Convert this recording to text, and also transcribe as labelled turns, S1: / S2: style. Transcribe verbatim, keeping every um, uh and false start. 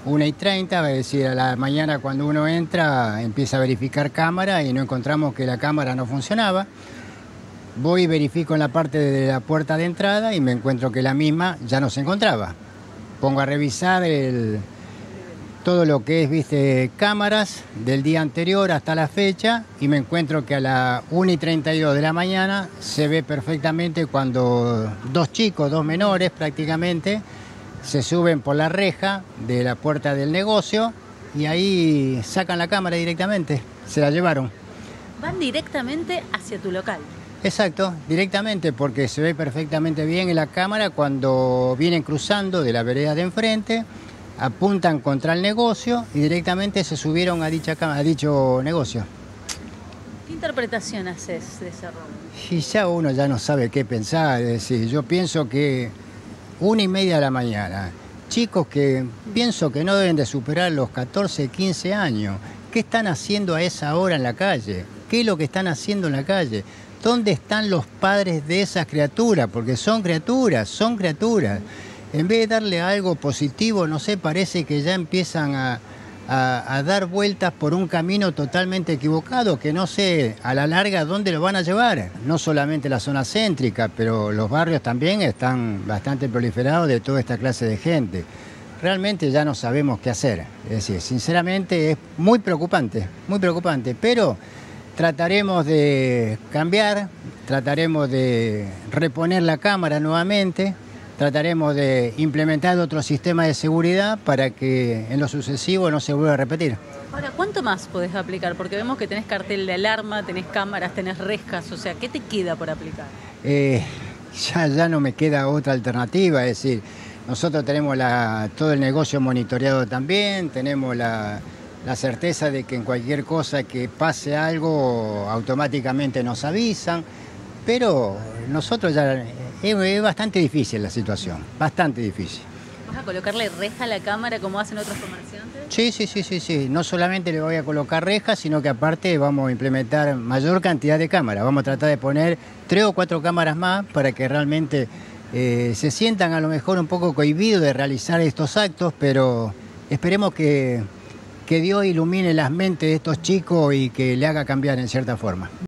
S1: una y treinta, es decir, a la mañana cuando uno entra empieza a verificar cámara y no encontramos que la cámara no funcionaba. Voy y verifico en la parte de la puerta de entrada y me encuentro que la misma ya no se encontraba. Pongo a revisar el, todo lo que es, viste, cámaras del día anterior hasta la fecha y me encuentro que a las una y treinta y dos de la mañana se ve perfectamente cuando dos chicos, dos menores prácticamente, se suben por la reja de la puerta del negocio y ahí sacan la cámara directamente, se la llevaron.
S2: Van directamente hacia tu local.
S1: Exacto, directamente, porque se ve perfectamente bien en la cámara cuando vienen cruzando de la vereda de enfrente, apuntan contra el negocio y directamente se subieron a, dicha, a dicho negocio.
S2: ¿Qué interpretación haces de ese robo?
S1: Y ya uno ya no sabe qué pensar, es decir, yo pienso que una y media de la mañana, chicos que pienso que no deben de superar los catorce, quince años, ¿qué están haciendo a esa hora en la calle? ¿Qué es lo que están haciendo en la calle? ¿Dónde están los padres de esas criaturas? Porque son criaturas, son criaturas. En vez de darle algo positivo, no sé, parece que ya empiezan a, a, a dar vueltas por un camino totalmente equivocado, que no sé a la larga dónde lo van a llevar. No solamente la zona céntrica, pero los barrios también están bastante proliferados de toda esta clase de gente. Realmente ya no sabemos qué hacer. Es decir, sinceramente es muy preocupante, muy preocupante, pero trataremos de cambiar, trataremos de reponer la cámara nuevamente, trataremos de implementar otro sistema de seguridad para que en lo sucesivo no se vuelva a repetir.
S2: Ahora, ¿cuánto más podés aplicar? Porque vemos que tenés cartel de alarma, tenés cámaras, tenés rejas, o sea, ¿qué te queda por aplicar?
S1: Eh, ya, ya no me queda otra alternativa, es decir, nosotros tenemos la, todo el negocio monitoreado también, tenemos la... la certeza de que en cualquier cosa que pase algo automáticamente nos avisan, pero nosotros ya es, es bastante difícil la situación, bastante difícil.
S2: ¿Vas a colocarle reja a la cámara como hacen otros comerciantes?
S1: Sí, sí, sí, sí, sí. No solamente le voy a colocar rejas, sino que aparte vamos a implementar mayor cantidad de cámaras. Vamos a tratar de poner tres o cuatro cámaras más para que realmente eh, se sientan a lo mejor un poco cohibidos de realizar estos actos, pero esperemos que que Dios ilumine las mentes de estos chicos y que le haga cambiar en cierta forma.